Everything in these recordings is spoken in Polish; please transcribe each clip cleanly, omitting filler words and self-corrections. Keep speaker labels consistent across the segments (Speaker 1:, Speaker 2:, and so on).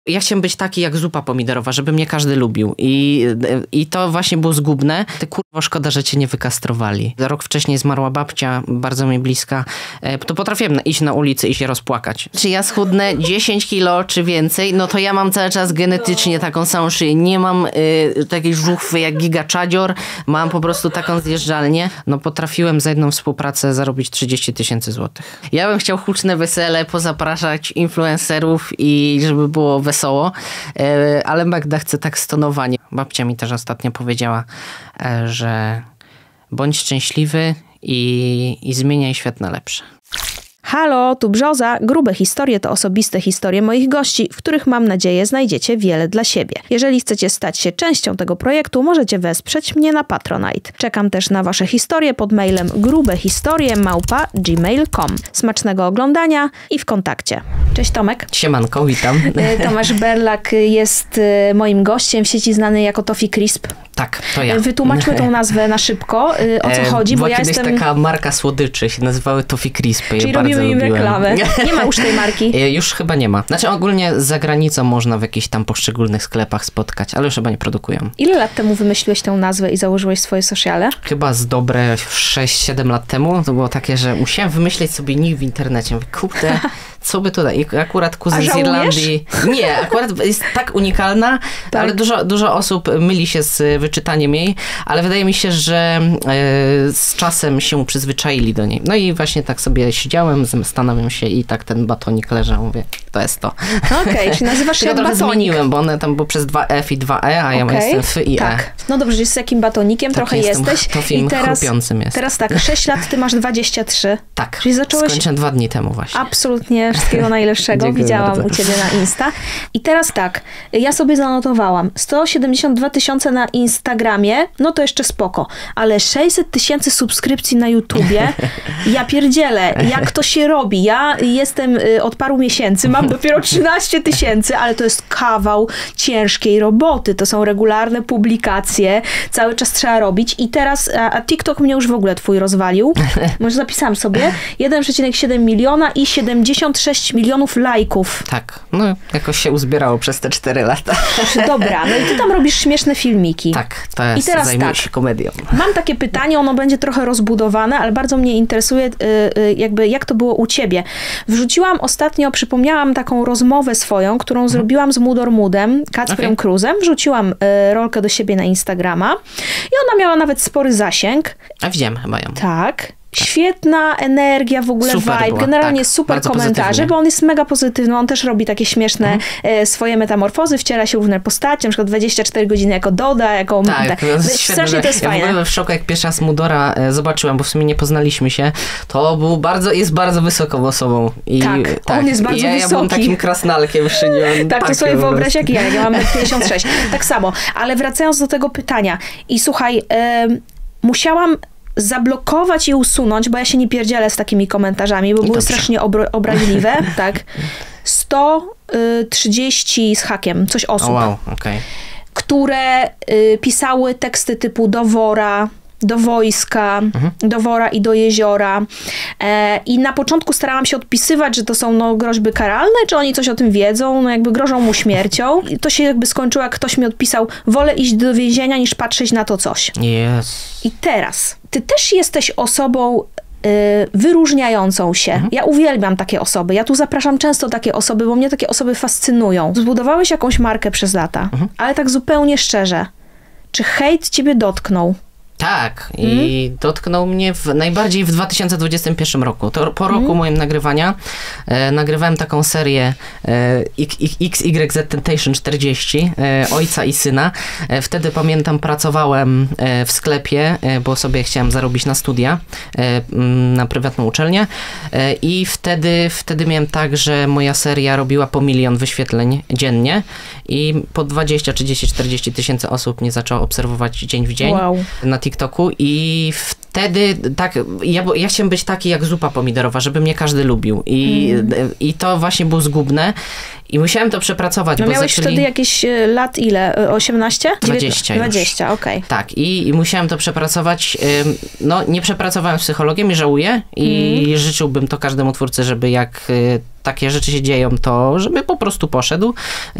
Speaker 1: Ja chciałem być taki jak zupa pomidorowa, żeby mnie każdy lubił. I to właśnie było zgubne. Ty kurwa, szkoda, że cię nie wykastrowali. Rok wcześniej zmarła babcia, bardzo mi bliska. To potrafiłem iść na ulicę i się rozpłakać. Czy ja schudnę 10 kilo czy więcej, no to ja mam cały czas genetycznie taką samą szyję. Nie mam takiej żuchwy jak Giga Czadzior. Mam po prostu taką zjeżdżalnię. No potrafiłem za jedną współpracę zarobić 30 000 złotych. Ja bym chciał huczne wesele, pozapraszać influencerów i żeby było wesoło, ale Magda chce tak stonowanie. Babcia mi też ostatnio powiedziała, że bądź szczęśliwy i zmieniaj świat na lepsze.
Speaker 2: Halo, tu Brzoza. Grube historie to osobiste historie moich gości, w których mam nadzieję znajdziecie wiele dla siebie. Jeżeli chcecie stać się częścią tego projektu, możecie wesprzeć mnie na Patronite. Czekam też na wasze historie pod mailem grubehistorie@gmail.com. Smacznego oglądania i w kontakcie. Cześć Tomek.
Speaker 1: Siemanko, witam.
Speaker 2: Tomasz Berlak jest moim gościem w sieci znany jako Toffee Crisp.
Speaker 1: Tak, to ja.
Speaker 2: Wytłumaczmy tą nazwę na szybko, o co chodzi,
Speaker 1: była
Speaker 2: bo ja
Speaker 1: kiedyś
Speaker 2: jestem...
Speaker 1: taka marka słodyczy, się nazywały Toffee Crispy.
Speaker 2: Czyli robimy im reklamę. Nie ma już tej marki.
Speaker 1: Już chyba nie ma. Znaczy ogólnie za granicą można w jakichś tam poszczególnych sklepach spotkać, ale już chyba nie produkują.
Speaker 2: Ile lat temu wymyśliłeś tę nazwę i założyłeś swoje sociale?
Speaker 1: Chyba z dobre 6-7 lat temu. To było takie, że musiałem wymyśleć sobie nick w internecie. Mówię, kurde, co by tutaj? I akurat kuzyn z Irlandii... Nie, akurat jest tak unikalna, tak. Ale dużo osób myli się z wyczytaniem jej, ale wydaje mi się, że z czasem się przyzwyczaili do niej. No i właśnie tak sobie siedziałem, zastanawiam się i tak ten batonik leżał. Mówię, to jest to.
Speaker 2: Okej, czyli nazywasz się jak batonik.
Speaker 1: Zmieniłem, bo one tam było przez 2F i 2E, a ja jestem F i E.
Speaker 2: Tak. No dobrze, jest jakim batonikiem, tak, trochę jesteś.
Speaker 1: I chrupiącym jest.
Speaker 2: Teraz tak, 6 lat, ty masz 23.
Speaker 1: Tak,
Speaker 2: czyli zacząłeś...
Speaker 1: skończyłem 2 dni temu właśnie.
Speaker 2: Absolutnie wszystkiego najlepszego. Widziałam bardzo u ciebie na Insta. I teraz tak, ja sobie zanotowałam. 172 000 na Instagramie, no to jeszcze spoko. Ale 600 000 subskrypcji na YouTubie, ja pierdzielę, jak to się robi? Ja jestem od paru miesięcy, mam dopiero 13 000, ale to jest kawał ciężkiej roboty. To są regularne publikacje, cały czas trzeba robić. I teraz, a TikTok mnie już w ogóle twój rozwalił. Może zapisałam sobie. 1,7 miliona i 76 milionów lajków.
Speaker 1: Tak, no jakoś się uzbierało przez te 4 lata.
Speaker 2: Dobra, no i ty tam robisz śmieszne filmiki.
Speaker 1: Tak, to jest, i teraz zajmuję się komedią.
Speaker 2: Mam takie pytanie, ono będzie trochę rozbudowane, ale bardzo mnie interesuje jakby jak to było u ciebie. Wrzuciłam ostatnio, przypomniałam taką rozmowę swoją, którą zrobiłam z Mudormudem, Kacprem Cruzem. Wrzuciłam rolkę do siebie na Instagrama i ona miała nawet spory zasięg.
Speaker 1: A widziałem chyba ją.
Speaker 2: Tak. Świetna energia, w ogóle super vibe, była, generalnie tak, super komentarze, pozytywnie. Bo on jest mega pozytywny, on też robi takie śmieszne swoje metamorfozy, wciela się w różne postacie, na przykład 24 godziny jako Doda, jako...
Speaker 1: Tak,
Speaker 2: strasznie to jest fajne.
Speaker 1: Ja byłem w szoku, jak pierwszy raz Mudora zobaczyłem, bo w sumie nie poznaliśmy się, to był jest bardzo wysoką osobą. I,
Speaker 2: tak, on jest bardzo wysoki.
Speaker 1: Ja byłem takim krasnalkiem szyniłem.
Speaker 2: Tak, to sobie wyobraź jak ja mam 56. Tak samo, ale wracając do tego pytania i słuchaj, musiałam zablokować i usunąć, bo ja się nie pierdzielę z takimi komentarzami, bo były strasznie obraźliwe, tak. 130 z hakiem, coś osób, które pisały teksty typu do wora, do wojska, do wora i do jeziora. I na początku starałam się odpisywać, że to są groźby karalne, czy oni coś o tym wiedzą, jakby grożą mu śmiercią. I to się jakby skończyło, jak ktoś mi odpisał, wolę iść do więzienia niż patrzeć na to coś.
Speaker 1: Yes.
Speaker 2: I teraz, ty też jesteś osobą wyróżniającą się. Ja uwielbiam takie osoby. Ja tu zapraszam często takie osoby, bo mnie takie osoby fascynują. Zbudowałeś jakąś markę przez lata, ale tak zupełnie szczerze. Czy hejt ciebie dotknął?
Speaker 1: Tak, i dotknął mnie najbardziej w 2021 roku. To po roku moim nagrywania nagrywałem taką serię XYZ Temptation 40, ojca i syna. Wtedy pamiętam, pracowałem w sklepie, bo sobie chciałem zarobić na studia, na prywatną uczelnię i wtedy miałem tak, że moja seria robiła po 1 000 000 wyświetleń dziennie i po 20, 30, 40 tysięcy osób mnie zaczęło obserwować dzień w dzień na TikToku i wtedy tak, ja chciałem być taki jak zupa pomidorowa, żeby mnie każdy lubił i to właśnie było zgubne i musiałem to przepracować.
Speaker 2: No bo miałeś wtedy jakieś lat ile? 18?
Speaker 1: 20
Speaker 2: okej.
Speaker 1: Tak, i musiałem to przepracować. No, nie przepracowałem z psychologiem i żałuję i życzyłbym to każdemu twórcy, żeby jak takie rzeczy się dzieją, to żeby po prostu poszedł.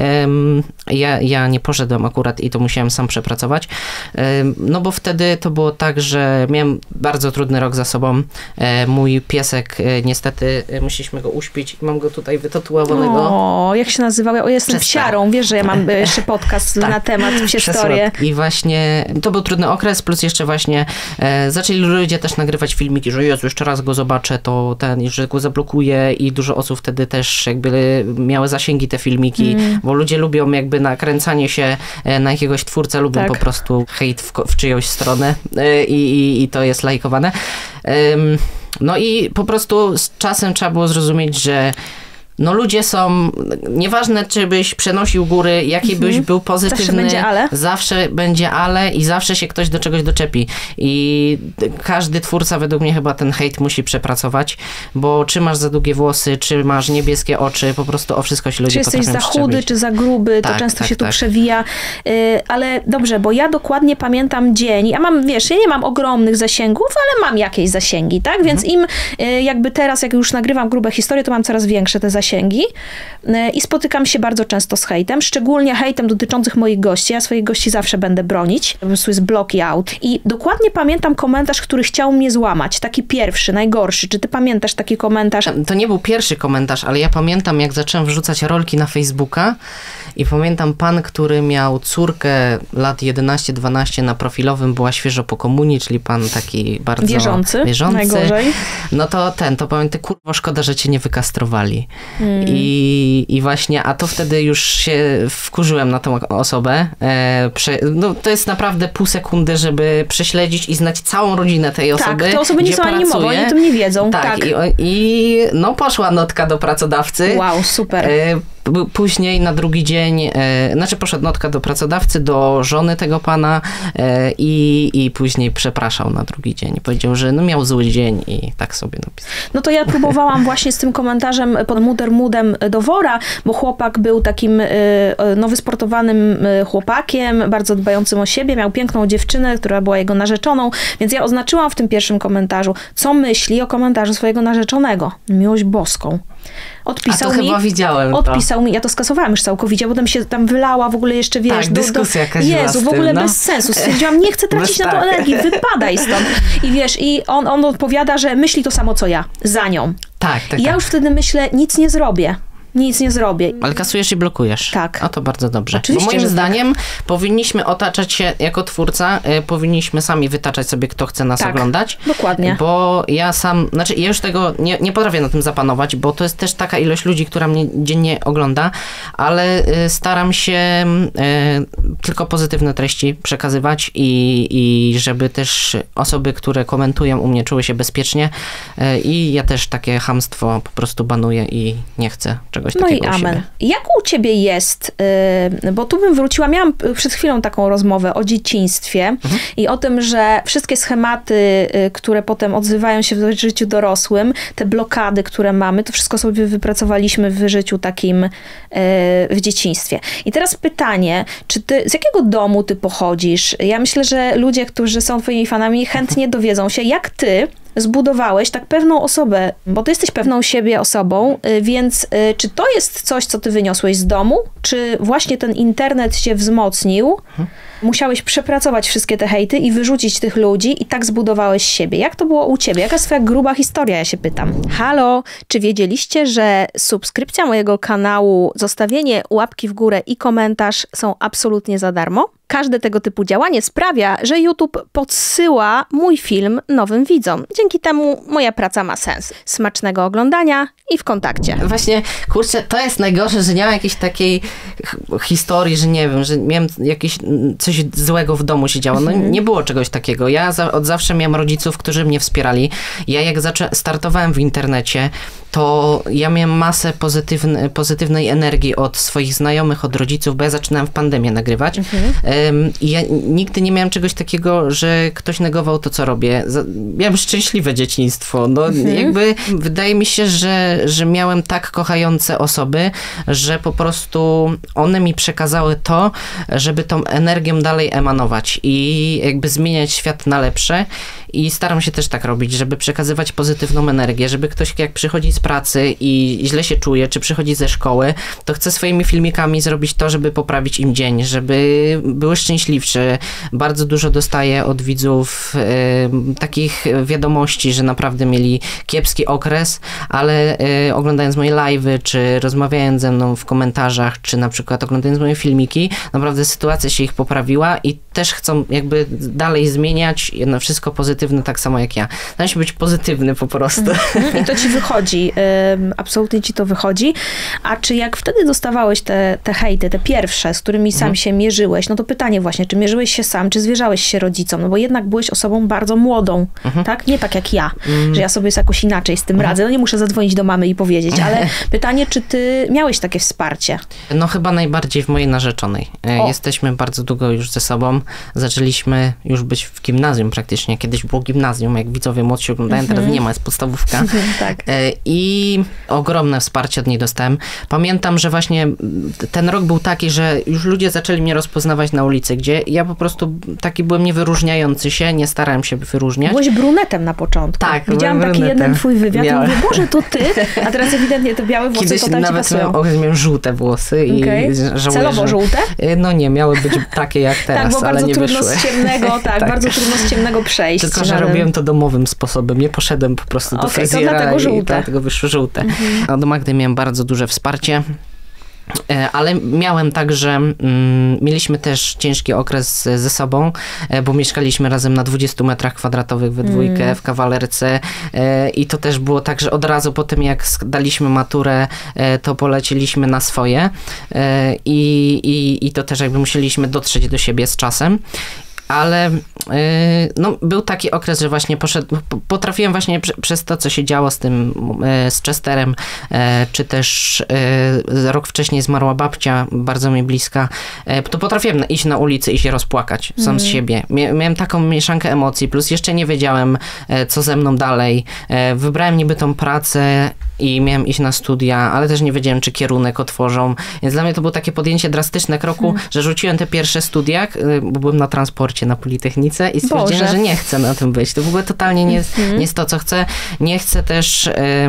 Speaker 1: Ja nie poszedłem akurat i to musiałem sam przepracować. No bo wtedy to było tak, że miałem bardzo trudny rok za sobą. Mój piesek, niestety musieliśmy go uśpić. Mam go tutaj wytatuowanego.
Speaker 2: O, jak się nazywał? Ja jestem psiarą. Wiesz, że ja mam jeszcze podcast na temat psie-storie.
Speaker 1: I właśnie to był trudny okres, plus jeszcze właśnie zaczęli ludzie też nagrywać filmiki, że Jezu, jeszcze raz go zobaczę, to że go zablokuję i dużo osób wtedy też jakby miały zasięgi te filmiki, bo ludzie lubią jakby nakręcanie się na jakiegoś twórcę, lubią po prostu hejt w czyjąś stronę i to jest lajkowane. No i po prostu z czasem trzeba było zrozumieć, że no ludzie są, nieważne czy byś przenosił góry, jaki byś był pozytywny, zawsze będzie ale i zawsze się ktoś do czegoś doczepi. I każdy twórca według mnie chyba ten hejt musi przepracować, bo czy masz za długie włosy, czy masz niebieskie oczy, po prostu o wszystko się ludzie potrafią
Speaker 2: przyczepić. Czy jesteś za chudy, czy za gruby, to często się tu przewija. Ale dobrze, bo ja dokładnie pamiętam dzień, ja nie mam ogromnych zasięgów, ale mam jakieś zasięgi, tak? Więc im jakby teraz, jak już nagrywam grube historie, to mam coraz większe te zasięgi. I spotykam się bardzo często z hejtem, szczególnie hejtem dotyczących moich gości. Ja swoich gości zawsze będę bronić. Po prostu jest block i out. I dokładnie pamiętam komentarz, który chciał mnie złamać. Taki pierwszy, najgorszy. Czy ty pamiętasz taki komentarz?
Speaker 1: To nie był pierwszy komentarz, ale ja pamiętam, jak zacząłem wrzucać rolki na Facebooka i pamiętam pan, który miał córkę lat 11-12 na profilowym, była świeżo po komunii, czyli pan taki bardzo wierzący.
Speaker 2: Najgorzej.
Speaker 1: No to pamiętam, kurwa, szkoda, że cię nie wykastrowali. I właśnie, a to wtedy już się wkurzyłem na tą osobę. No, to jest naprawdę pół sekundy, żeby prześledzić i znać całą rodzinę tej osoby.
Speaker 2: Tak, te osoby nie są ani mową, oni o tym nie wiedzą.
Speaker 1: Tak. I no poszła notka do pracodawcy.
Speaker 2: Wow, super.
Speaker 1: Później na drugi dzień, poszła notka do pracodawcy, do żony tego pana i później przepraszał na drugi dzień. Powiedział, że no miał zły dzień i tak sobie napisał.
Speaker 2: No to ja próbowałam właśnie z tym komentarzem pod mudem do wora, bo chłopak był takim wysportowanym chłopakiem, bardzo dbającym o siebie, miał piękną dziewczynę, która była jego narzeczoną, więc ja oznaczyłam w tym pierwszym komentarzu, co myśli o komentarzu swojego narzeczonego. Miłość boską.
Speaker 1: Chyba widziałem
Speaker 2: Odpisał mi, ja to skasowałam już całkowicie, potem się tam wylała w ogóle jeszcze, wiesz...
Speaker 1: dyskusja jakaś
Speaker 2: Jezu, w ogóle bez sensu. Stwierdziłam, nie chcę tracić na to energii, wypadaj stąd. I wiesz, i on odpowiada, że myśli to samo co ja, za nią. I ja już wtedy myślę, nic nie zrobię.
Speaker 1: Ale kasujesz i blokujesz.
Speaker 2: Tak.
Speaker 1: A to bardzo dobrze.
Speaker 2: Oczywiście,
Speaker 1: bo moim zdaniem powinniśmy otaczać się jako twórca, powinniśmy sami wytaczać sobie, kto chce nas oglądać.
Speaker 2: Dokładnie.
Speaker 1: Bo ja już tego nie potrafię na tym zapanować, bo to jest też taka ilość ludzi, która mnie dziennie ogląda, ale staram się tylko pozytywne treści przekazywać i żeby też osoby, które komentują u mnie, czuły się bezpiecznie i ja też takie chamstwo po prostu banuję i nie chcę czegoś takiego.
Speaker 2: No i amen. Jak u ciebie jest, bo tu bym wróciła, miałam przed chwilą taką rozmowę o dzieciństwie i o tym, że wszystkie schematy, które potem odzywają się w życiu dorosłym, te blokady, które mamy, to wszystko sobie wypracowaliśmy w życiu takim w dzieciństwie. I teraz pytanie, z jakiego domu ty pochodzisz? Ja myślę, że ludzie, którzy są twoimi fanami, chętnie dowiedzą się, jak ty zbudowałeś tak pewną osobę, bo ty jesteś pewną siebie osobą, więc czy to jest coś, co ty wyniosłeś z domu, czy właśnie ten internet cię wzmocnił, musiałeś przepracować wszystkie te hejty i wyrzucić tych ludzi i tak zbudowałeś siebie. Jak to było u ciebie? Jaka jest twoja gruba historia, ja się pytam. Halo, czy wiedzieliście, że subskrypcja mojego kanału, zostawienie łapki w górę i komentarz są absolutnie za darmo? Każde tego typu działanie sprawia, że YouTube podsyła mój film nowym widzom. Dzięki temu moja praca ma sens. Smacznego oglądania i w kontakcie.
Speaker 1: Właśnie, kurczę, to jest najgorsze, że nie ma jakiejś takiej historii, że nie wiem, że miałem jakieś coś złego w domu się działo. No nie było czegoś takiego. Ja od zawsze miałem rodziców, którzy mnie wspierali. Ja jak startowałem w internecie, to ja miałem masę pozytywnej energii od swoich znajomych, od rodziców, bo ja zaczynałem w pandemię nagrywać. I ja nigdy nie miałem czegoś takiego, że ktoś negował to, co robię. Miałem szczęśliwe dzieciństwo. No jakby wydaje mi się, że miałem tak kochające osoby, że po prostu one mi przekazały to, żeby tą energią dalej emanować i jakby zmieniać świat na lepsze. I staram się też tak robić, żeby przekazywać pozytywną energię, żeby ktoś jak przychodzi z pracy i źle się czuje, czy przychodzi ze szkoły, to chcę swoimi filmikami zrobić to, żeby poprawić im dzień, żeby były szczęśliwsze. Bardzo dużo dostaję od widzów takich wiadomości, że naprawdę mieli kiepski okres, ale oglądając moje live'y, czy rozmawiając ze mną w komentarzach, czy na przykład oglądając moje filmiki, naprawdę sytuacja się ich poprawiła i też chcą jakby dalej zmieniać na wszystko pozytywne, tak samo jak ja. Staram się być pozytywny po prostu.
Speaker 2: I to ci wychodzi. Absolutnie ci to wychodzi. A czy jak wtedy dostawałeś te hejty, te pierwsze, z którymi sam się mierzyłeś, no to pytanie właśnie, czy mierzyłeś się sam, czy zwierzałeś się rodzicom? No bo jednak byłeś osobą bardzo młodą, tak? Nie tak jak ja, że ja sobie jakoś inaczej z tym radzę. No nie muszę zadzwonić do mamy i powiedzieć, ale pytanie, czy ty miałeś takie wsparcie?
Speaker 1: No chyba najbardziej w mojej narzeczonej. Jesteśmy bardzo długo już ze sobą. Zaczęliśmy już być w gimnazjum praktycznie. Kiedyś było gimnazjum, jak widzowie młodsi oglądają, teraz nie ma, jest podstawówka.
Speaker 2: Tak.
Speaker 1: I ogromne wsparcie od niej dostałem. Pamiętam, że właśnie ten rok był taki, że już ludzie zaczęli mnie rozpoznawać na ulicy, gdzie ja po prostu taki byłem niewyróżniający się, nie starałem się wyróżniać.
Speaker 2: Byłeś brunetem na początku.
Speaker 1: Tak,
Speaker 2: widziałam taki jeden twój wywiad i mówię, Boże, to ty, a teraz ewidentnie te białe włosy
Speaker 1: kiedyś
Speaker 2: totalnie
Speaker 1: nawet
Speaker 2: pasują.
Speaker 1: miałem żółte włosy i żałuję,
Speaker 2: celowo żółte?
Speaker 1: No nie, miały być takie jak teraz,
Speaker 2: tak, bo
Speaker 1: ale nie wyszły.
Speaker 2: Bardzo trudno z ciemnego przejść.
Speaker 1: Tylko, że robiłem to domowym sposobem. Nie poszedłem po prostu do fryzjera i dlatego wyszły żółte. Od Magdy miałem bardzo duże wsparcie. Ale miałem także, mieliśmy też ciężki okres ze sobą, bo mieszkaliśmy razem na 20 metrach kwadratowych we dwójkę w kawalerce i to też było tak, że od razu po tym jak daliśmy maturę, to poleciliśmy na swoje i to też jakby musieliśmy dotrzeć do siebie z czasem. Ale no, był taki okres, że właśnie potrafiłem właśnie przez to, co się działo z tym, z Chesterem, czy też rok wcześniej zmarła babcia, bardzo mi bliska, to potrafiłem iść na ulicy i się rozpłakać sam z siebie. Miałem taką mieszankę emocji, plus jeszcze nie wiedziałem, co ze mną dalej. Wybrałem niby tą pracę i miałem iść na studia, ale też nie wiedziałem, czy kierunek otworzą. Więc dla mnie to było takie podjęcie drastyczne kroku, że rzuciłem te pierwsze studia, bo byłem na transporcie na Politechnice i stwierdziłem, że nie chcę na tym być. To w ogóle totalnie nie jest to, co chcę. Nie chcę też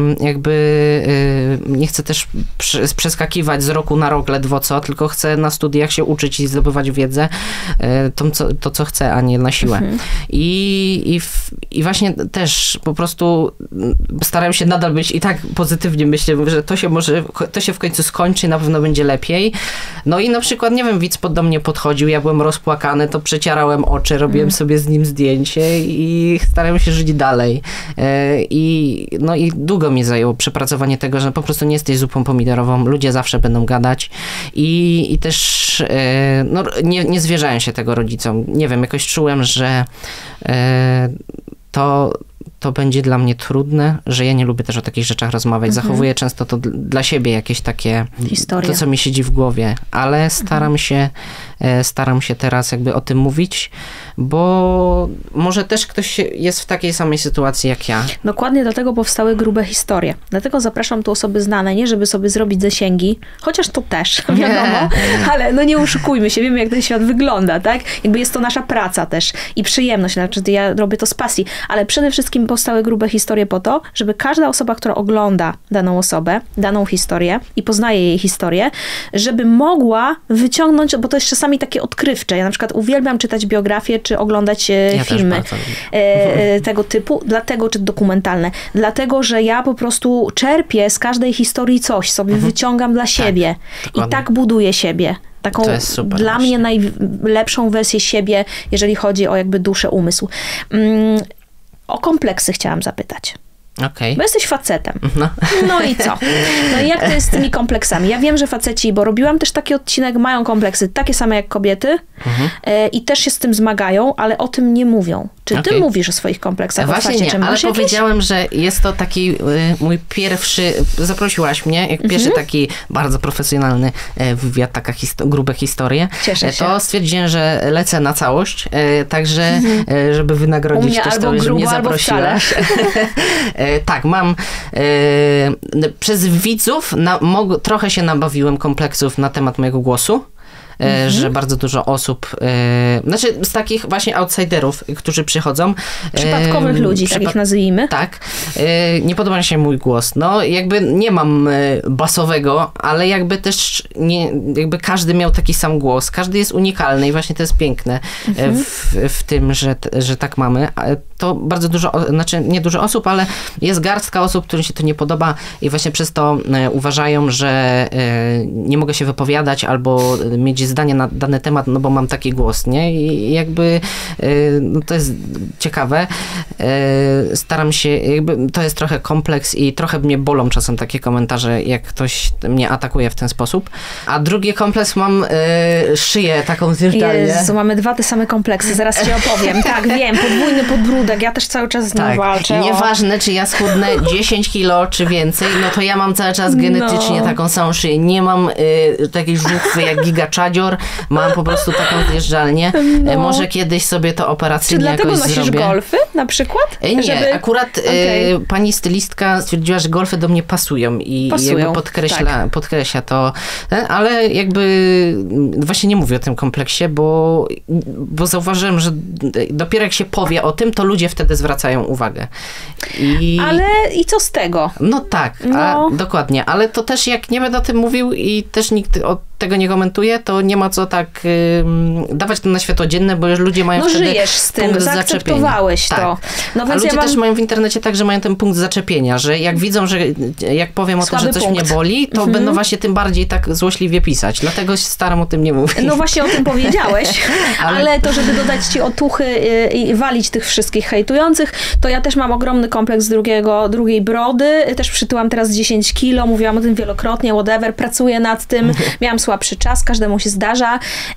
Speaker 1: nie chcę też przeskakiwać z roku na rok ledwo co, tylko chcę na studiach się uczyć i zdobywać wiedzę, to co chcę, a nie na siłę. I właśnie też po prostu starałem się nadal być i tak pozytywnie myślę, że to się w końcu skończy, na pewno będzie lepiej. No i na przykład, nie wiem, widz do mnie podchodził, ja byłem rozpłakany, to przecierałem oczy, robiłem sobie z nim zdjęcie i starałem się żyć dalej. I długo mi zajęło przepracowanie tego, że po prostu nie jesteś zupą pomidorową, ludzie zawsze będą gadać i też no, nie zwierzałem się tego rodzicom. Nie wiem, jakoś czułem, że to będzie dla mnie trudne, że ja nie lubię też o takich rzeczach rozmawiać. Zachowuję często to dla siebie jakieś takie historie, to co mi siedzi w głowie, ale staram się teraz jakby o tym mówić, bo może też ktoś jest w takiej samej sytuacji jak ja.
Speaker 2: Dokładnie dlatego powstały grube historie. Dlatego zapraszam tu osoby znane, nie żeby sobie zrobić zasięgi, chociaż to też, wiadomo, ale no nie oszukujmy się, wiemy jak ten świat wygląda, tak? Jakby jest to nasza praca też i przyjemność, znaczy ja robię to z pasji, ale przede wszystkim powstały grube historie po to, żeby każda osoba, która ogląda daną osobę, daną historię i poznaje jej historię, żeby mogła wyciągnąć, bo to jest czasami takie odkrywcze. Ja na przykład uwielbiam czytać biografię, czy oglądać filmy tego typu, czy dokumentalne. Dlatego, że ja po prostu czerpię z każdej historii coś, sobie wyciągam dla siebie i tak buduję siebie. Taką dla mnie najlepszą wersję siebie, jeżeli chodzi o jakby duszę, umysł. O kompleksy chciałam zapytać.
Speaker 1: Okay.
Speaker 2: Bo jesteś facetem. No i co? No i jak to jest z tymi kompleksami? Ja wiem, że faceci, bo robiłam też taki odcinek, mają kompleksy takie same jak kobiety i też się z tym zmagają, ale o tym nie mówią. Czy ty mówisz o swoich kompleksach?
Speaker 1: Właśnie nie, ale powiedziałem, że jest to taki mój pierwszy, zaprosiłaś mnie, jak pierwszy taki bardzo profesjonalny wywiad, taka grube historie.
Speaker 2: Cieszę się.
Speaker 1: To stwierdziłem, że lecę na całość, także żeby wynagrodzić też to, że mnie zaprosiłaś. Tak, mam przez widzów trochę się nabawiłem kompleksów na temat mojego głosu. że bardzo dużo osób, znaczy z takich właśnie outsiderów, którzy przychodzą.
Speaker 2: Przypadkowych ludzi, tak ich nazwijmy.
Speaker 1: Tak. Nie podoba się mój głos. No jakby nie mam basowego, ale jakby też jakby każdy miał taki sam głos. Każdy jest unikalny i właśnie to jest piękne w tym, że tak mamy. To bardzo dużo, znaczy nie dużo osób, ale jest garstka osób, którym się to nie podoba i właśnie przez to uważają, że nie mogę się wypowiadać albo mieć zdanie na dany temat, no bo mam taki głos, nie? I jakby no to jest ciekawe. Staram się, jakby to jest trochę kompleks i trochę mnie bolą czasem takie komentarze, jak ktoś mnie atakuje w ten sposób. A drugi kompleks mam szyję taką zjeżdżalnię.
Speaker 2: Jezu, mamy 2 te same kompleksy, zaraz ci opowiem. Tak, wiem, podwójny podbródek, ja też cały czas z nim walczę.
Speaker 1: Nieważne, czy ja schudnę 10 kilo, czy więcej, no to ja mam cały czas genetycznie taką samą szyję. Nie mam takiej żuchwy jak gigaczadzior, mam po prostu taką zjeżdżalnię. Może kiedyś sobie to operacyjnie jakoś zrobię. Czy dlatego nosisz
Speaker 2: golfy na przykład?
Speaker 1: Nie, akurat pani stylistka stwierdziła, że golfy do mnie pasują i jakby podkreśla to, ale jakby właśnie nie mówię o tym kompleksie, bo zauważyłem, że dopiero jak się powie o tym, to ludzie wtedy zwracają uwagę.
Speaker 2: Ale i co z tego?
Speaker 1: No tak, dokładnie, ale to też jak nie będę o tym mówił i też nikt tego nie komentuje, to nie ma co tak dawać to na światło dzienne, bo już ludzie mają wtedy
Speaker 2: żyjesz z tym,
Speaker 1: punkt
Speaker 2: zaakceptowałeś
Speaker 1: zaczepienia.
Speaker 2: to. No więc
Speaker 1: a ludzie też mają w internecie tak, że mają ten punkt zaczepienia, że jak widzą, że jak powiem o tym, że coś mnie boli, to będą właśnie tym bardziej tak złośliwie pisać. Dlatego się staram o tym nie mówić.
Speaker 2: No właśnie o tym powiedziałeś, ale to, żeby dodać ci otuchy i walić tych wszystkich hejtujących, to ja też mam ogromny kompleks drugiej brody. Też przytyłam teraz 10 kilo, mówiłam o tym wielokrotnie, whatever, pracuję nad tym. Miałam słabszy czas, każdemu się zdarza,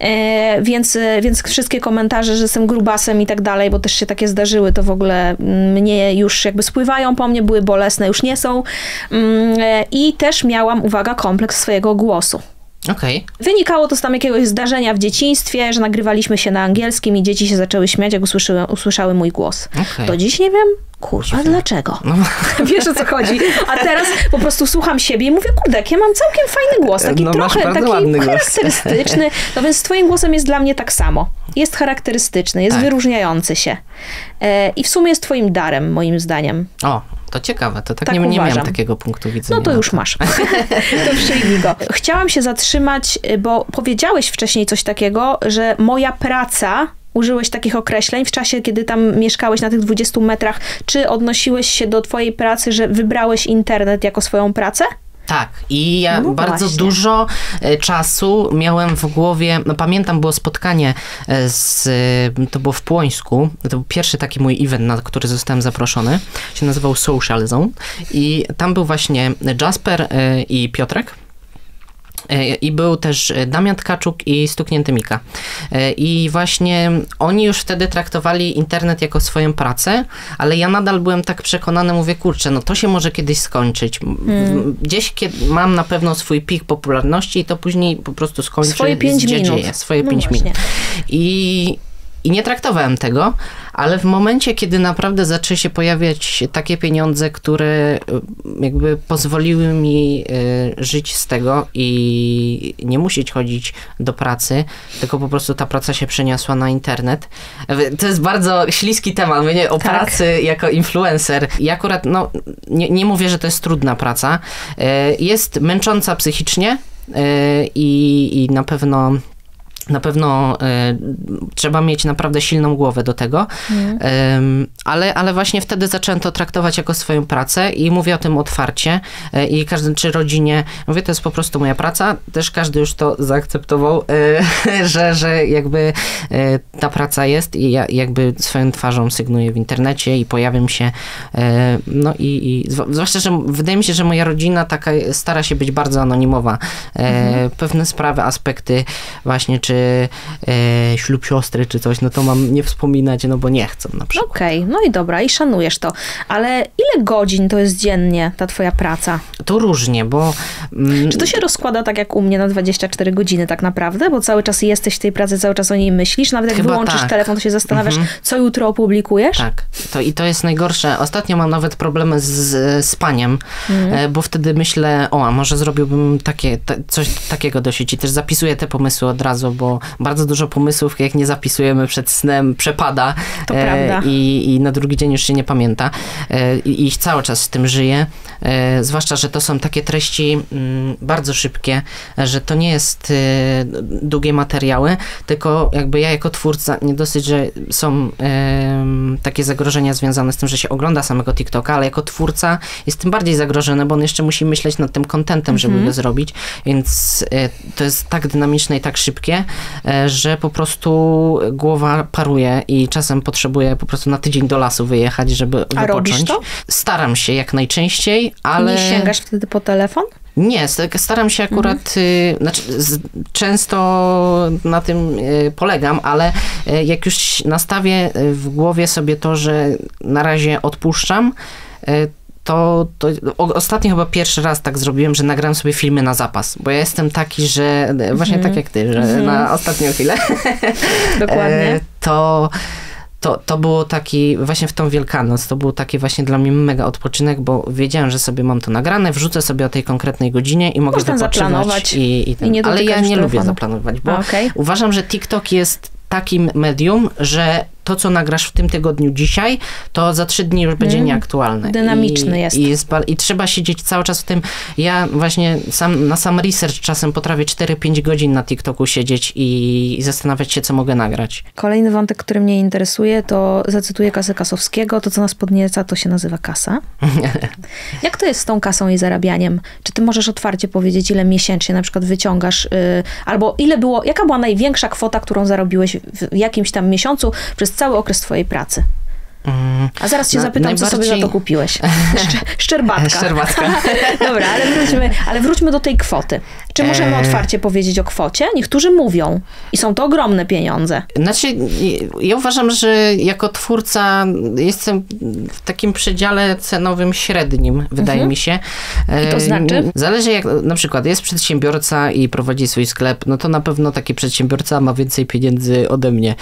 Speaker 2: więc wszystkie komentarze, że jestem grubasem i tak dalej, bo też się takie zdarzyły, to w ogóle mnie już jakby spływają po mnie, były bolesne, już nie są. I też miałam, uwaga, kompleks swojego głosu.
Speaker 1: Okay.
Speaker 2: Wynikało to z tam jakiegoś zdarzenia w dzieciństwie, że nagrywaliśmy się na angielskim i dzieci się zaczęły śmiać, jak usłyszały mój głos.
Speaker 1: Okay.
Speaker 2: Do dziś nie wiem, kurwa, dlaczego? No. Wiesz, o co chodzi. A teraz po prostu słucham siebie i mówię, kurde, ja mam całkiem fajny głos, taki trochę taki charakterystyczny. No więc z twoim głosem jest dla mnie tak samo. Jest charakterystyczny, jest wyróżniający się. I w sumie jest twoim darem, moim zdaniem.
Speaker 1: O, to ciekawe, to tak nie miałam takiego punktu widzenia.
Speaker 2: No to już masz. To przyjmij go. Chciałam się zatrzymać, bo powiedziałeś wcześniej coś takiego, że moja praca, użyłeś takich określeń w czasie, kiedy tam mieszkałeś na tych 20 metrach. Czy odnosiłeś się do twojej pracy, że wybrałeś internet jako swoją pracę?
Speaker 1: Tak, i ja bardzo dużo czasu miałem w głowie, no pamiętam, było spotkanie to było w Płońsku, to był pierwszy taki mój event, na który zostałem zaproszony, się nazywał Social Zone i tam był właśnie Jasper i Piotrek. I był też Damian Tkaczuk i Stuknięty Mika. I właśnie oni już wtedy traktowali internet jako swoją pracę, ale ja nadal byłem tak przekonany, mówię, kurczę, no to się może kiedyś skończyć. Gdzieś mam na pewno swój pik popularności i to później po prostu skończy.
Speaker 2: Swoje 5 minut.
Speaker 1: Swoje 5 minut. I nie traktowałem tego, ale w momencie, kiedy naprawdę zaczęły się pojawiać takie pieniądze, które jakby pozwoliły mi żyć z tego i nie musieć chodzić do pracy, tylko po prostu ta praca się przeniosła na internet. To jest bardzo śliski temat, mówię o pracy jako influencer. I akurat, nie mówię, że to jest trudna praca. Jest męcząca psychicznie i na pewno trzeba mieć naprawdę silną głowę do tego, ale właśnie wtedy zacząłem to traktować jako swoją pracę i mówię o tym otwarcie i każdy, czy rodzinie, mówię, to jest po prostu moja praca, też każdy już to zaakceptował, że jakby ta praca jest i ja jakby swoją twarzą sygnuję w internecie i pojawiam się, no i zwłaszcza, że wydaje mi się, że moja rodzina taka stara się być bardzo anonimowa. Pewne sprawy, aspekty właśnie, czy czy ślub siostry, czy coś, no to mam nie wspominać, no bo nie chcę na przykład.
Speaker 2: Okej, no i dobra, i szanujesz to. Ale ile godzin to jest dziennie ta twoja praca?
Speaker 1: To różnie, bo...
Speaker 2: Czy to się rozkłada tak jak u mnie na 24 godziny tak naprawdę? Bo cały czas jesteś w tej pracy, cały czas o niej myślisz, nawet jak wyłączysz telefon, to się zastanawiasz, co jutro opublikujesz?
Speaker 1: Tak, i to jest najgorsze. Ostatnio mam nawet problemy z spaniem, bo wtedy myślę, a może zrobiłbym coś takiego do sieci. Też zapisuję te pomysły od razu, bo bardzo dużo pomysłów, jak nie zapisujemy przed snem, przepada.
Speaker 2: To prawda.
Speaker 1: I na drugi dzień już się nie pamięta. I cały czas z tym żyję. Zwłaszcza, że to są takie treści bardzo szybkie, że to nie jest długie materiały, tylko jakby ja jako twórca, nie dosyć, że są takie zagrożenia związane z tym, że się ogląda samego TikToka, ale jako twórca jest tym bardziej zagrożony, bo on jeszcze musi myśleć nad tym contentem, żeby go zrobić, więc to jest tak dynamiczne i tak szybkie, że po prostu głowa paruje i czasem potrzebuję po prostu na tydzień do lasu wyjechać, żeby wypocząć.
Speaker 2: Robisz to?
Speaker 1: Staram się jak najczęściej, ale...
Speaker 2: Nie sięgasz wtedy po telefon?
Speaker 1: Nie, staram się akurat, często na tym polegam, ale jak już nastawię w głowie sobie to, że na razie odpuszczam, to ostatnio chyba pierwszy raz tak zrobiłem, że nagrałem sobie filmy na zapas, bo ja jestem taki, że właśnie tak jak ty, że na ostatnią chwilę
Speaker 2: Dokładnie.
Speaker 1: To było taki, właśnie w tą Wielkanoc, to był taki właśnie dla mnie mega odpoczynek, bo wiedziałem, że sobie mam to nagrane, wrzucę sobie o tej konkretnej godzinie i mogę zaplanować. Ale ja nie lubię zaplanować, bo uważam, że TikTok jest takim medium, że to, co nagrasz w tym tygodniu dzisiaj, to za 3 dni już będzie nieaktualne.
Speaker 2: Dynamiczny jest.
Speaker 1: I trzeba siedzieć cały czas w tym. Ja właśnie na sam research czasem potrafię 4-5 godzin na TikToku siedzieć i zastanawiać się, co mogę nagrać.
Speaker 2: Kolejny wątek, który mnie interesuje, to zacytuję Kasę Kasowskiego. To, co nas podnieca, to się nazywa kasa. Jak to jest z tą kasą i zarabianiem? Czy ty możesz otwarcie powiedzieć, ile miesięcznie na przykład wyciągasz, albo jaka była największa kwota, którą zarobiłeś w jakimś tam miesiącu przez cały okres twojej pracy? A zaraz cię zapytam, co sobie za to kupiłeś. Szczerbatka.
Speaker 1: Szczerbatka.
Speaker 2: Dobra, ale wróćmy do tej kwoty. Czy możemy otwarcie powiedzieć o kwocie? Niektórzy mówią. I są to ogromne pieniądze.
Speaker 1: Znaczy, ja uważam, że jako twórca jestem w takim przedziale cenowym średnim, wydaje mi się.
Speaker 2: I to znaczy?
Speaker 1: Zależy, jak na przykład jest przedsiębiorca i prowadzi swój sklep, no to na pewno taki przedsiębiorca ma więcej pieniędzy ode mnie.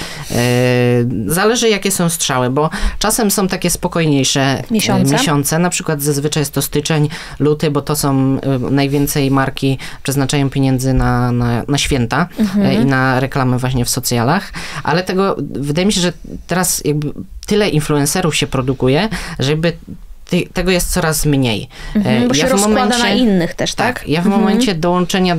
Speaker 1: Zależy, jakie są strzały, bo czasem są takie spokojniejsze miesiące. Na przykład zazwyczaj jest to styczeń, luty, bo to są najwięcej marki przeznaczają pieniędzy na święta i na reklamę właśnie w socjalach. Ale wydaje mi się, że teraz jakby tyle influencerów się produkuje, że jakby tego jest coraz mniej.
Speaker 2: Bo się rozkłada na innych też, tak?
Speaker 1: Tak. Ja w momencie dołączenia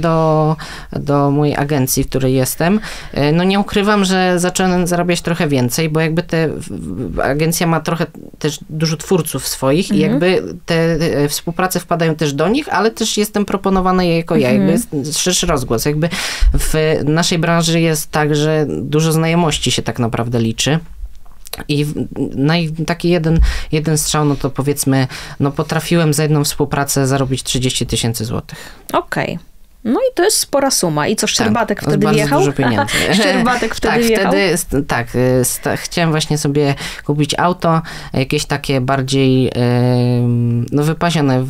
Speaker 1: do mojej agencji, w której jestem, no nie ukrywam, że zacząłem zarabiać trochę więcej, bo jakby agencja ma trochę też dużo twórców swoich i jakby te współprace wpadają też do nich, ale też jestem proponowana jako ja. Jakby jest szerszy rozgłos. Jakby w naszej branży jest tak, że dużo znajomości się tak naprawdę liczy. I taki jeden strzał, no to powiedzmy, no potrafiłem za jedną współpracę zarobić 30 000 złotych.
Speaker 2: Okej. No i to jest spora suma. I co, Szczerbatek wtedy wjechał?
Speaker 1: Dużo pieniędzy.
Speaker 2: Szczerbatek wtedy wjechał?
Speaker 1: Chciałem właśnie sobie kupić auto, jakieś takie bardziej wypasione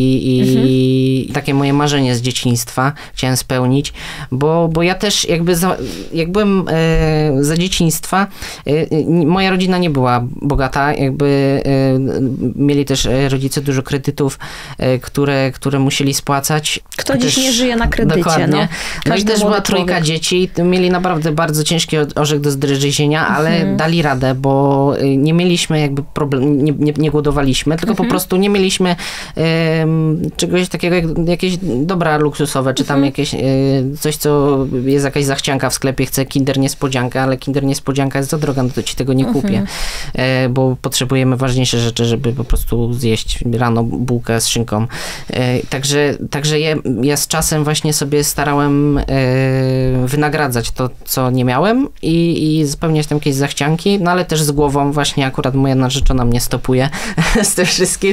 Speaker 1: i takie moje marzenie z dzieciństwa chciałem spełnić, bo ja też jak byłem za dzieciństwa, moja rodzina nie była bogata, mieli też rodzice dużo kredytów, które musieli spłacać.
Speaker 2: Kto dziś nie żyje na kredycie.
Speaker 1: Dokładnie. No i też była trójka dzieci. Mieli naprawdę bardzo ciężki orzech do zdrężyzienia, ale dali radę, bo nie mieliśmy jakby nie głodowaliśmy, tylko po prostu nie mieliśmy czegoś takiego jak jakieś dobra luksusowe, czy tam jakieś coś, co jest jakaś zachcianka w sklepie, chcę Kinder Niespodziankę, ale Kinder Niespodzianka jest za droga, no to ci tego nie kupię, bo potrzebujemy ważniejsze rzeczy, żeby po prostu zjeść rano bułkę z szynką. Także ja z czasem właśnie sobie starałem wynagradzać to, co nie miałem i spełniać tam jakieś zachcianki, no ale też z głową właśnie akurat moja narzeczona mnie stopuje z tym wszystkim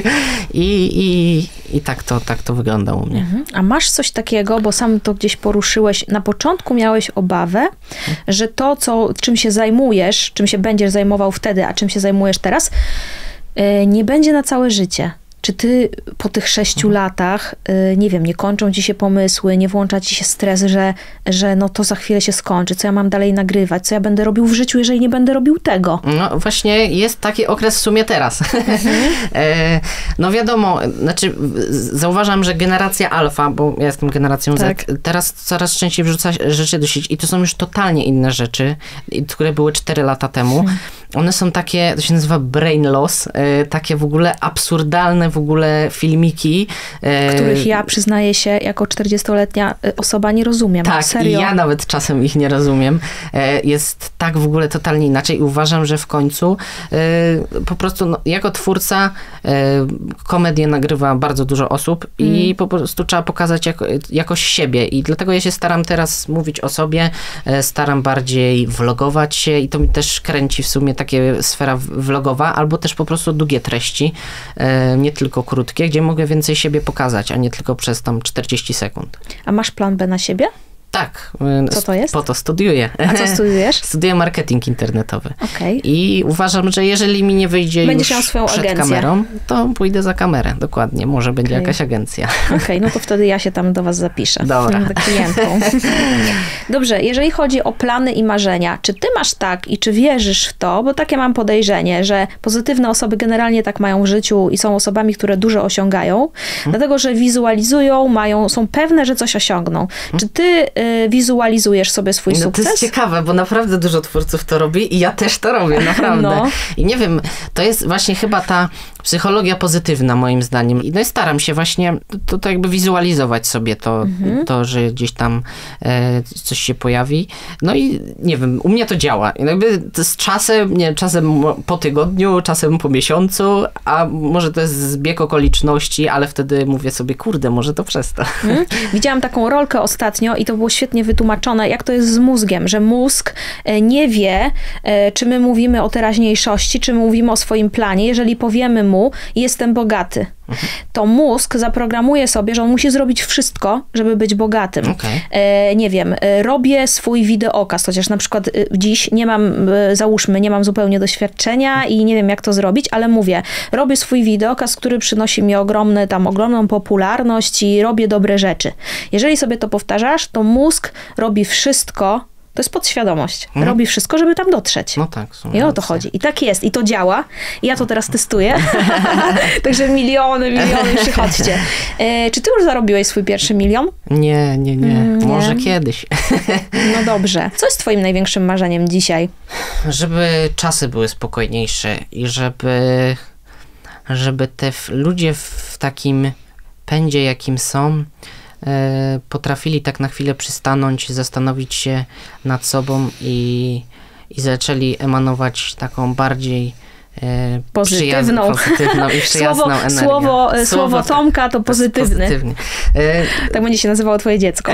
Speaker 1: i tak to wygląda u mnie.
Speaker 2: A masz coś takiego, bo sam to gdzieś poruszyłeś, na początku miałeś obawę, że to, czym się zajmujesz, czym się będziesz zajmował wtedy, a czym się zajmujesz teraz, nie będzie na całe życie. Czy ty po tych 6 latach, nie wiem, nie kończą ci się pomysły, nie włącza ci się stres, że no to za chwilę się skończy, co ja mam dalej nagrywać, co ja będę robił w życiu, jeżeli nie będę robił tego?
Speaker 1: No właśnie jest taki okres w sumie teraz. No wiadomo, znaczy zauważam, że generacja alfa, bo ja jestem generacją Z, teraz coraz częściej wrzuca rzeczy do sieci i to są już totalnie inne rzeczy, które były 4 lata temu. One są takie, to się nazywa brain loss, takie w ogóle absurdalne w ogóle filmiki.
Speaker 2: Których ja, przyznaję się, jako 40-letnia osoba nie rozumiem.
Speaker 1: Tak,
Speaker 2: serio.
Speaker 1: i ja nawet czasem ich nie rozumiem. Jest tak w ogóle totalnie inaczej i uważam, że w końcu po prostu jako twórca komedię nagrywa bardzo dużo osób i po prostu trzeba pokazać jakoś siebie i dlatego ja się staram teraz mówić o sobie, staram bardziej vlogować się i to mi też kręci w sumie takie sfera vlogowa, albo też po prostu długie treści, nie tylko krótkie, gdzie mogę więcej siebie pokazać, a nie tylko przez tam 40 sekund.
Speaker 2: A masz plan B na siebie?
Speaker 1: Tak.
Speaker 2: Co to jest?
Speaker 1: Po to studiuję.
Speaker 2: A co studiujesz?
Speaker 1: Studiuję marketing internetowy.
Speaker 2: Okay.
Speaker 1: I uważam, że jeżeli mi nie wyjdzie
Speaker 2: będziesz
Speaker 1: już
Speaker 2: miał swoją
Speaker 1: przed
Speaker 2: agencję.
Speaker 1: kamerą, to pójdę za kamerę. Dokładnie. Może będzie jakaś agencja.
Speaker 2: Okej, no to wtedy ja się tam do was zapiszę.
Speaker 1: Dobra.
Speaker 2: Będę klientką. Dobrze, jeżeli chodzi o plany i marzenia, czy ty masz tak i czy wierzysz w to, bo takie mam podejrzenie, że pozytywne osoby generalnie tak mają w życiu i są osobami, które dużo osiągają, dlatego, że wizualizują, są pewne, że coś osiągną. Czy ty wizualizujesz sobie swój sukces?
Speaker 1: To jest ciekawe, bo naprawdę dużo twórców to robi i ja też to robię, naprawdę.
Speaker 2: No.
Speaker 1: I nie wiem, to jest właśnie chyba ta psychologia pozytywna moim zdaniem. No i staram się właśnie to jakby wizualizować sobie to, że gdzieś tam coś się pojawi. No i nie wiem, u mnie to działa. I jakby z czasem, nie wiem, czasem po tygodniu, czasem po miesiącu, a może to jest zbieg okoliczności, ale wtedy mówię sobie, kurde, może to przez to.
Speaker 2: Widziałam taką rolkę ostatnio i to było świetnie wytłumaczone, jak to jest z mózgiem, że mózg nie wie, czy my mówimy o teraźniejszości, czy mówimy o swoim planie. Jeżeli powiemy mu, jestem bogaty, to mózg zaprogramuje sobie, że on musi zrobić wszystko, żeby być bogatym. Nie wiem, robię swój wideokaz, chociaż na przykład dziś nie mam zupełnie doświadczenia i nie wiem, jak to zrobić, ale mówię, robię swój wideokaz, który przynosi mi ogromną popularność i robię dobre rzeczy. Jeżeli sobie to powtarzasz, to mózg robi wszystko, to jest podświadomość. Robi wszystko, żeby tam dotrzeć.
Speaker 1: No tak.
Speaker 2: I o to chodzi. I tak jest. I to działa. I ja to teraz testuję. Także miliony, przychodźcie. Czy ty już zarobiłeś swój pierwszy milion?
Speaker 1: Nie. Może kiedyś.
Speaker 2: No dobrze. Co jest twoim największym marzeniem dzisiaj?
Speaker 1: Żeby czasy były spokojniejsze i żeby te ludzie w takim pędzie, jakim są, potrafili tak na chwilę przystanąć, zastanowić się nad sobą i zaczęli emanować taką bardziej
Speaker 2: pozytywną i
Speaker 1: przyjazną energię.
Speaker 2: Słowo Tomka to pozytywny. Tak będzie się nazywało twoje dziecko.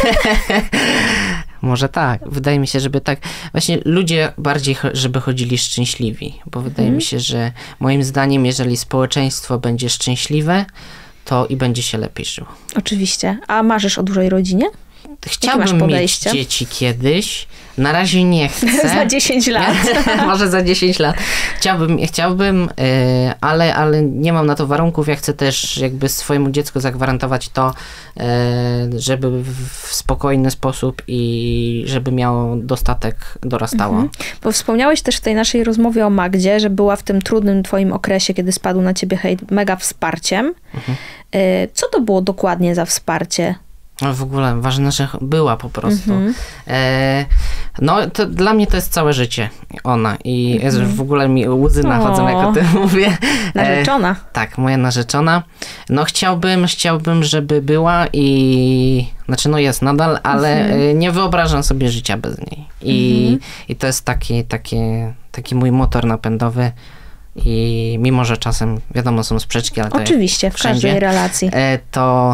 Speaker 1: Może tak. Wydaje mi się, żeby tak właśnie ludzie bardziej, żeby chodzili szczęśliwi, bo wydaje mi się, że moim zdaniem, jeżeli społeczeństwo będzie szczęśliwe, to i będzie się lepiej żyło. Oczywiście.
Speaker 2: A marzysz o dużej rodzinie?
Speaker 1: Chciałbym mieć dzieci kiedyś. Na razie nie chcę.
Speaker 2: Za 10 lat.
Speaker 1: Może za 10 lat. Chciałbym, ale nie mam na to warunków. Ja chcę też jakby swojemu dziecku zagwarantować to, żeby w spokojny sposób i żeby miało dostatek, dorastało.
Speaker 2: Bo wspomniałeś też w tej naszej rozmowie o Magdzie, że była w tym trudnym twoim okresie, kiedy spadł na ciebie hejt, mega wsparciem. Co to było dokładnie za wsparcie?
Speaker 1: W ogóle ważne, że była po prostu. No, to dla mnie to jest całe życie. Ona. I w ogóle mi łzy nachodzą, jak o tym mówię.
Speaker 2: Narzeczona.
Speaker 1: Tak, moja narzeczona. No chciałbym, żeby była i... Znaczy, no jest nadal, ale nie wyobrażam sobie życia bez niej. I to jest taki mój motor napędowy. I mimo, że czasem, wiadomo, są sprzeczki, ale to
Speaker 2: oczywiście, w każdej relacji.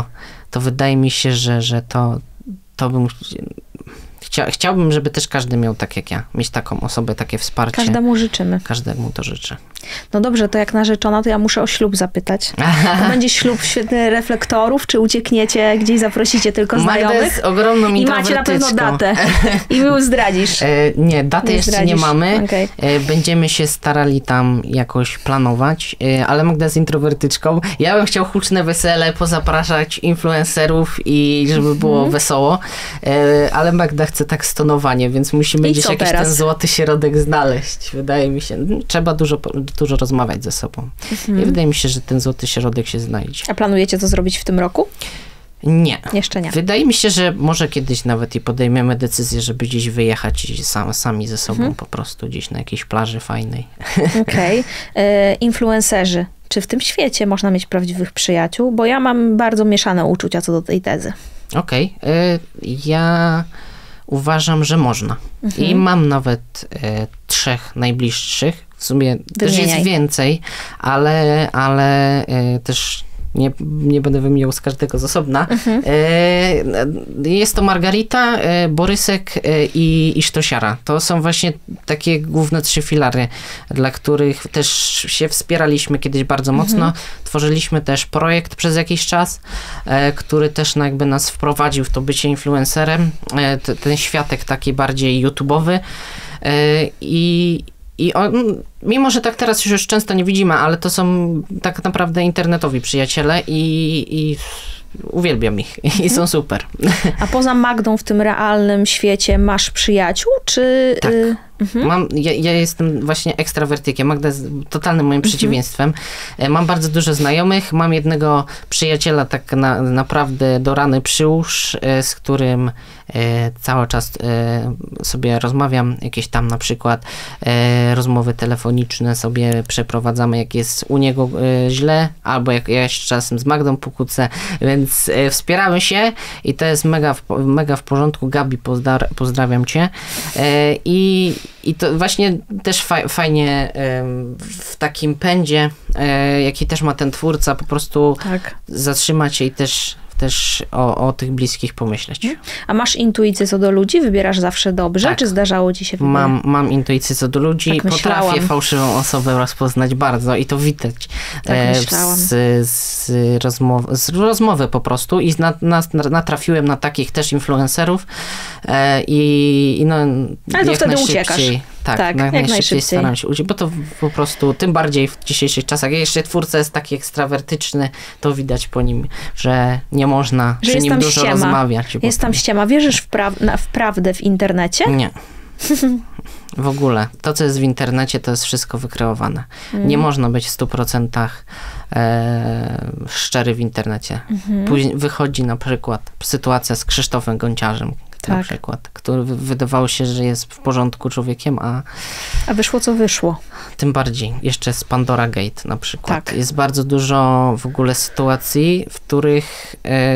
Speaker 1: to wydaje mi się, że to bym... Chciałbym, żeby też każdy miał tak jak ja, mieć taką osobę, takie wsparcie.
Speaker 2: Każdemu życzymy.
Speaker 1: Każdemu to życzę.
Speaker 2: No dobrze, to jak narzeczona, to ja muszę o ślub zapytać. To będzie ślub świetny reflektorów, czy uciekniecie, gdzieś zaprosicie tylko znajomych?
Speaker 1: Magda jest ogromną
Speaker 2: i macie na pewno datę. I mi zdradzisz.
Speaker 1: Nie, daty jeszcze
Speaker 2: zdradzisz.
Speaker 1: Nie mamy.
Speaker 2: Okay.
Speaker 1: Będziemy się starali tam jakoś planować, ale Magda jest introwertyczką. Ja bym chciał huczne wesele, pozapraszać influencerów i żeby było wesoło, ale Magda chce tak stonowanie, więc musimy gdzieś jakiś teraz? Ten złoty środek znaleźć. Wydaje mi się, trzeba dużo rozmawiać ze sobą. I wydaje mi się, że ten złoty środek się znajdzie.
Speaker 2: A planujecie to zrobić w tym roku?
Speaker 1: Nie.
Speaker 2: Jeszcze nie.
Speaker 1: Wydaje mi się, że może kiedyś nawet i podejmiemy decyzję, żeby gdzieś wyjechać sami ze sobą po prostu gdzieś na jakiejś plaży fajnej.
Speaker 2: Okej. Influencerzy. Czy w tym świecie można mieć prawdziwych przyjaciół? Bo ja mam bardzo mieszane uczucia co do tej tezy.
Speaker 1: Okej. Ja uważam, że można. I mam nawet 3 najbliższych. W sumie też jest więcej, ale też nie będę wymieniał z każdego z osobna. Jest to Margarita, Borysek i Sztosiara. To są właśnie takie główne 3 filary, dla których też się wspieraliśmy kiedyś bardzo mocno. Tworzyliśmy też projekt przez jakiś czas, który też jakby nas wprowadził w to bycie influencerem. Ten światek taki bardziej YouTube'owy. I mimo, że tak teraz już często nie widzimy, ale to są tak naprawdę internetowi przyjaciele i uwielbiam ich i są super.
Speaker 2: A poza Magdą w tym realnym świecie masz przyjaciół, czy...
Speaker 1: Tak. Ja jestem właśnie ekstrawertykiem. Magda jest totalnym moim przeciwieństwem. Mam bardzo dużo znajomych. Mam jednego przyjaciela tak naprawdę do rany przyłóż, z którym cały czas sobie rozmawiam. Jakieś tam na przykład rozmowy telefoniczne sobie przeprowadzamy, jak jest u niego źle, albo jak ja jeszcze czasem z Magdą pokłócę, więc wspieramy się i to jest mega w porządku. Gabi, pozdrawiam cię. I to właśnie też fajnie w takim pędzie, jaki też ma ten twórca, po prostu zatrzymać się i też o tych bliskich pomyśleć.
Speaker 2: A masz intuicję co do ludzi? Wybierasz zawsze dobrze? Czy zdarzało ci się wybierać?
Speaker 1: Mam intuicję co do ludzi.
Speaker 2: Tak
Speaker 1: potrafię fałszywą osobę rozpoznać bardzo i to widać z rozmowy po prostu i natrafiłem na takich też influencerów i no
Speaker 2: ale to wtedy uciekasz.
Speaker 1: Tak, jak najszybciej staram się uciec, bo to po prostu, tym bardziej w dzisiejszych czasach, jak jeszcze twórca jest taki ekstrawertyczny, to widać po nim, że nie można przy nim dużo rozmawiać.
Speaker 2: Jest tam ściema. Wierzysz w prawdę w internecie?
Speaker 1: Nie. W ogóle. To, co jest w internecie, to jest wszystko wykreowane. Nie można być w 100% szczery w internecie. Później wychodzi na przykład sytuacja z Krzysztofem Gonciarzem, na przykład, który wydawało się, że jest w porządku człowiekiem, a wyszło co wyszło. Tym bardziej. Jeszcze z Pandora Gate na przykład. Jest bardzo dużo w ogóle sytuacji, w których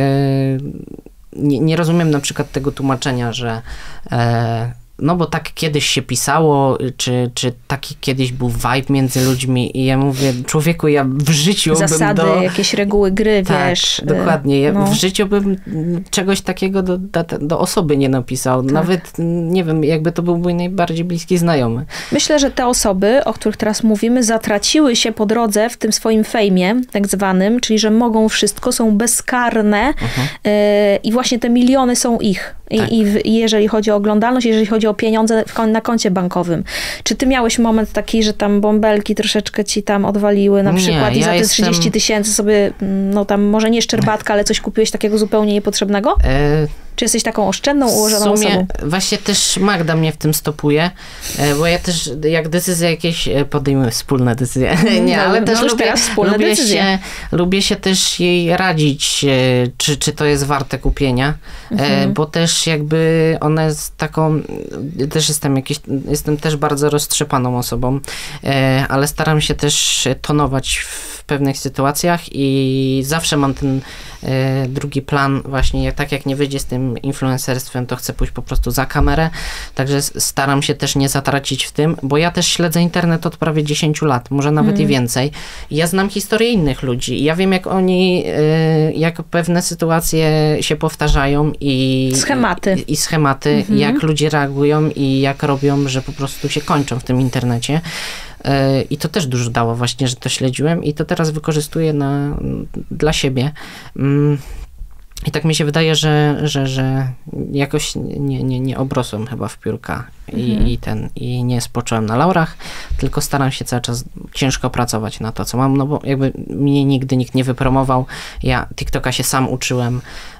Speaker 1: nie rozumiem na przykład tego tłumaczenia, że no bo tak kiedyś się pisało, czy taki kiedyś był vibe między ludźmi i ja mówię, człowieku, ja w życiu
Speaker 2: zasady, jakieś reguły gry, wiesz.
Speaker 1: Dokładnie. Ja w życiu bym czegoś takiego do osoby nie napisał. Nawet, nie wiem, jakby to był mój najbardziej bliski znajomy. Myślę, że te osoby, o których teraz mówimy, zatraciły się po drodze w tym swoim fejmie, tak zwanym, czyli że mogą wszystko, są bezkarne i właśnie te miliony są ich. I jeżeli chodzi o oglądalność, jeżeli chodzi o pieniądze na koncie bankowym. Czy ty miałeś moment taki, że tam bąbelki troszeczkę ci tam odwaliły na przykład i za te 30 000 sobie, no tam może nie szczerbatka, ale coś kupiłeś takiego zupełnie niepotrzebnego? Czy jesteś taką oszczędną, ułożoną osobą? W sumie właśnie też Magda mnie w tym stopuje, bo ja też jak decyzje jakieś podejmuję wspólne decyzje. Nie, ale też lubię się też jej radzić, czy to jest warte kupienia, bo też jakby ona jest taką, też jestem też bardzo roztrzepaną osobą, ale staram się też tonować w w pewnych sytuacjach i zawsze mam ten drugi plan właśnie, tak jak nie wyjdzie z tym influencerstwem, to chcę pójść po prostu za kamerę, także staram się też nie zatracić w tym, bo ja też śledzę internet od prawie 10 lat, może nawet i więcej. Ja znam historię innych ludzi i ja wiem, jak oni, jak pewne sytuacje się powtarzają i schematy, jak ludzie reagują i jak robią, że po prostu się kończą w tym internecie. I to też dużo dało właśnie, że to śledziłem i to teraz wykorzystuję dla siebie. I tak mi się wydaje, że jakoś nie obrosłem chyba w piórka i nie spocząłem na laurach, tylko staram się cały czas ciężko pracować na to, co mam, no bo jakby mnie nigdy nikt nie wypromował. Ja TikToka się sam uczyłem.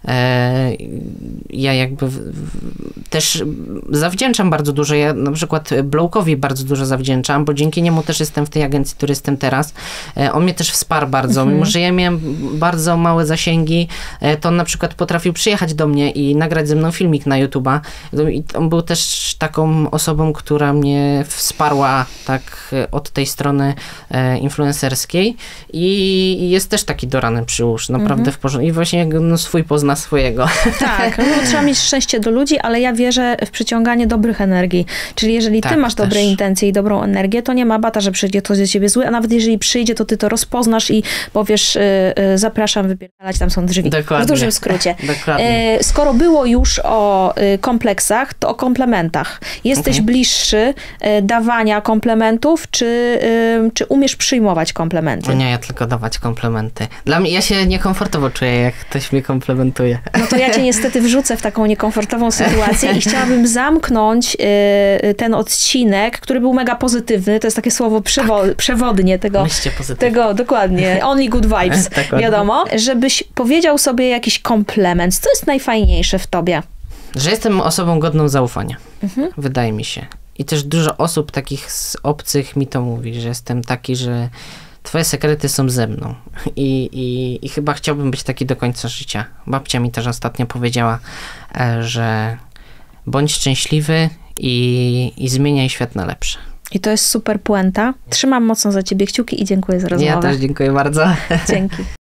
Speaker 1: Ja jakby też zawdzięczam bardzo dużo. Ja na przykład Blowkowi bardzo dużo zawdzięczam, bo dzięki niemu też jestem w tej agencji, który jestem teraz. On mnie też wsparł bardzo. Mimo że ja miałem bardzo małe zasięgi, to on na przykład potrafił przyjechać do mnie i nagrać ze mną filmik na YouTube'a. I on był też taką osobą, która mnie wsparła tak od tej strony influencerskiej i jest też taki do rany przyłóż, naprawdę w porządku. I właśnie swój pozna swojego.
Speaker 2: Tak, no trzeba mieć szczęście do ludzi, ale ja wierzę w przyciąganie dobrych energii. Czyli jeżeli ty masz dobre intencje i dobrą energię, to nie ma bata, że przyjdzie ktoś do ciebie zły, a nawet jeżeli przyjdzie, to ty to rozpoznasz i powiesz, zapraszam, wypierdalać, tam są drzwi.
Speaker 1: Dokładnie.
Speaker 2: W dużym skrócie.
Speaker 1: Dokładnie.
Speaker 2: Skoro było już o kompleksach, to o komplementach. Jesteś bliższy dawania komplementów, czy umiesz przyjmować komplementy?
Speaker 1: Nie, ja tylko dawać komplementy. Dla mnie, ja się niekomfortowo czuję, jak ktoś mnie komplementuje.
Speaker 2: No to ja cię niestety wrzucę w taką niekomfortową sytuację i chciałabym zamknąć ten odcinek, który był mega pozytywny. To jest takie słowo przewodnie tego, dokładnie. Only good vibes, wiadomo. Żebyś powiedział sobie jakiś komplement. Co jest najfajniejsze w tobie?
Speaker 1: Że jestem osobą godną zaufania. Wydaje mi się. I też dużo osób takich z obcych mi to mówi, że jestem taki, że twoje sekrety są ze mną. I chyba chciałbym być taki do końca życia. Babcia mi też ostatnio powiedziała, że bądź szczęśliwy i zmieniaj świat na lepsze.
Speaker 2: I to jest super puenta. Trzymam mocno za ciebie kciuki i dziękuję za rozmowę.
Speaker 1: Ja też dziękuję bardzo.
Speaker 2: Dzięki.